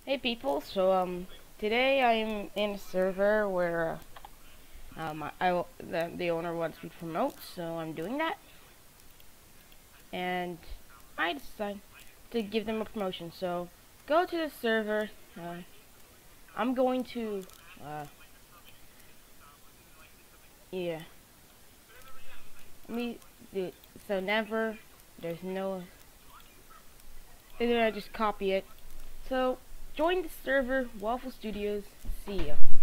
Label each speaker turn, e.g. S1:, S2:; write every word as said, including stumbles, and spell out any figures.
S1: Hey people, so um today I'm in a server where uh, um I, I the, the owner wants me to promote, so I'm doing that, and I decided to give them a promotion. So go to the server. Uh, I'm going to uh yeah. Let me do it. So never. There's no. And then I just copy it. So join the server, Waffle Studios. See ya.